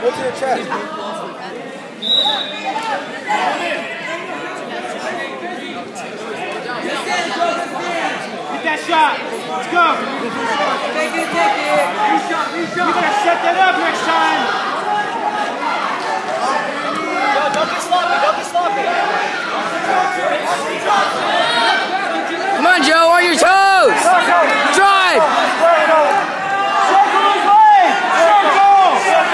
Go to your chest. Get that shot. Let's go. Take it. Reshot. You better set that up next time. Yo, don't get sloppy. Come on, Joe, on your toes! Drive! Circle his leg! Circle!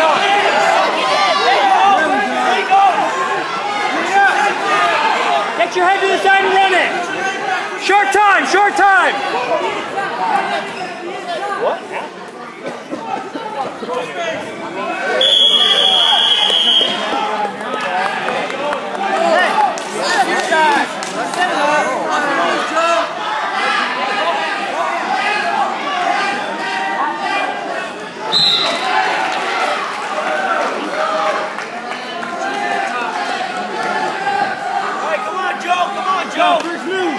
Get your head to the side and run it! Short time! What? Joe, first move!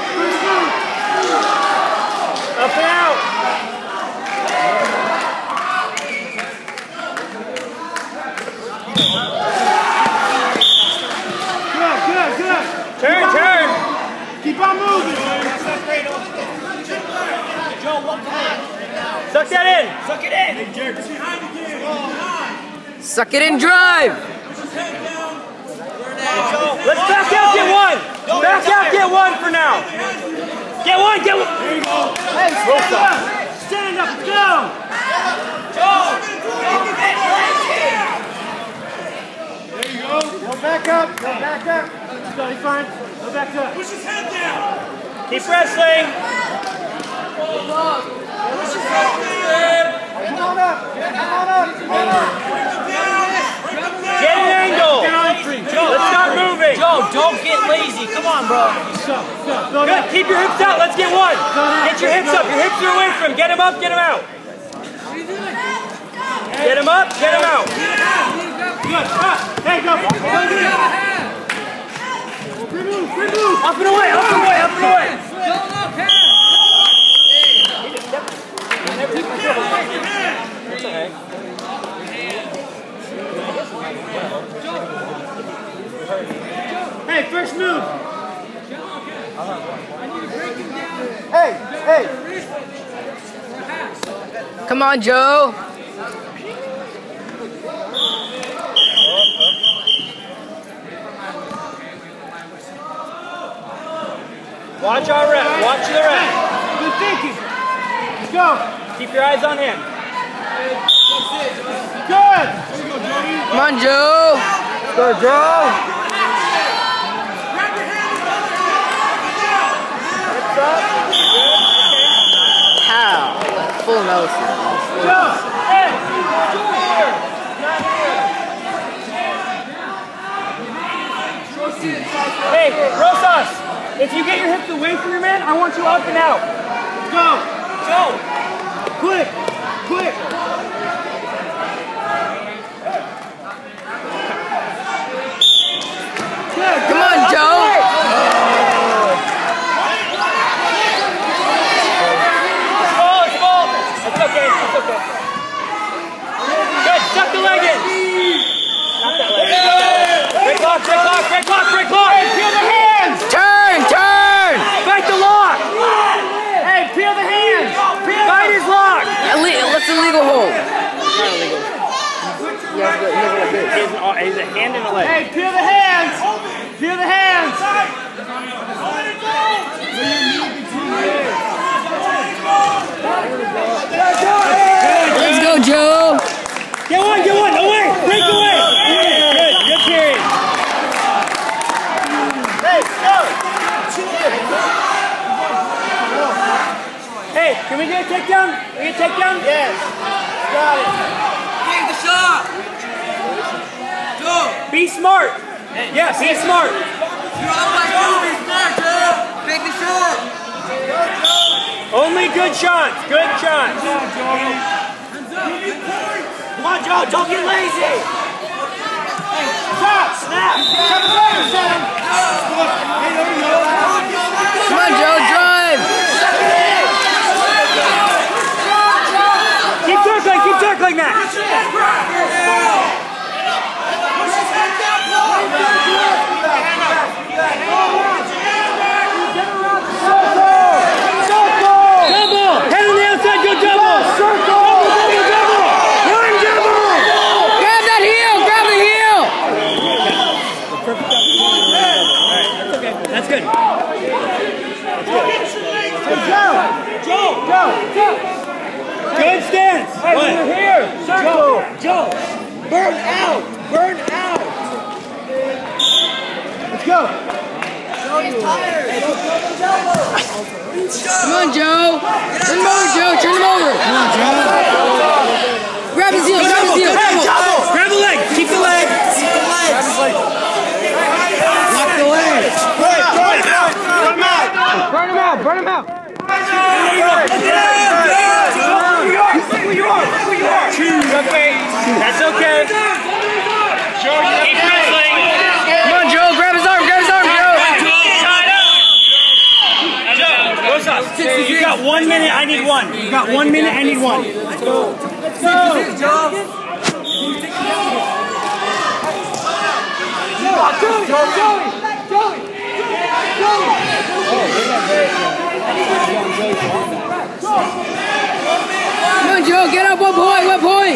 Up and out! Good! Turn! Keep on moving! Joe, what back? Suck that in! Suck it in! Suck it and drive! Let's back out, get one! Back out, get one for now! Get one! There you go! Hey, stand up, go! Joe! There you go. Go back up. Study fine. Go back up. Push his head down! Keep wrestling. Push his head down! Come on up. Get an angle. Let's start moving. Joe, don't get lazy. Come on, bro. Good. Keep your hips out. Let's get one. Get your hips up. Your hips are away from him. Get him up. Get him out. Get him up. Get him out. Good. Hey, go. Free move. Up and away. That's okay. Hey, first move. Hey. Come on, Joe! Watch our rep. Watch the rep. Good thinking. Let's go. Keep your eyes on him. Good. Come on, Joe! Go, Joe. How? Full Nelson. Joe. Hey. Hey, Rosas. If you get your hips away from your man, I want you up and out. Go. Quick. Come on, Joe! It's ball. It's okay. Good. Suck the leg in. Not that leg. Break lock. Hey, peel the hands. Turn! Fight the lock. Hey, peel the hands. Fight his lock. What's the legal hold? He's a hand and a leg. Hey, peel the hands. Let's go, Joe! Get one. Away. Break away. Good period. Hey, can we get a takedown? Yes. Got it. Take the shot. Go. Be smart. Yeah, be smart. You're up like you. Be smart, Joe. Take the shot. Only good shots. Come on, Joe, don't get lazy! Stop! Snap! Come on, Joe, drive! Keep circling that! Joe. Burn out. Burn out. Let's go. Come on, Joe. Turn him over, Joe. Turn him over. Come on, Joe. Grab his heel. Grab his heel. Grab the leg. Keep the leg. Lock the leg. Burn him out. Burn him out. That's okay. Keep wrestling. Come on, Joe. Grab his arm. Grab his arm, Joe. You got 1 minute, I need one. You got 1 minute, I need one. Let's go. Come on, Joe. Get up. One point. One point.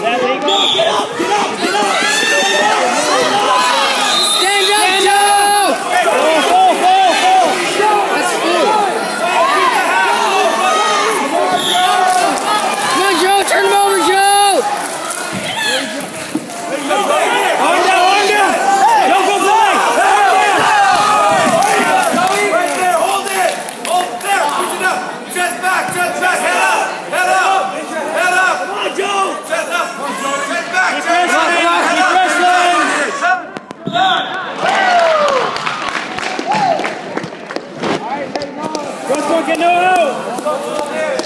Stand up, Joe. That's full. Come on, Joe. Turn him over, Joe. Arm down. Don't go blind. Right there, hold it! Hold there, push it up! Chest back, head up! Head up! Head up! Come on, Joe. Chest up! Chest back, Keep wrestling. Go, get no out.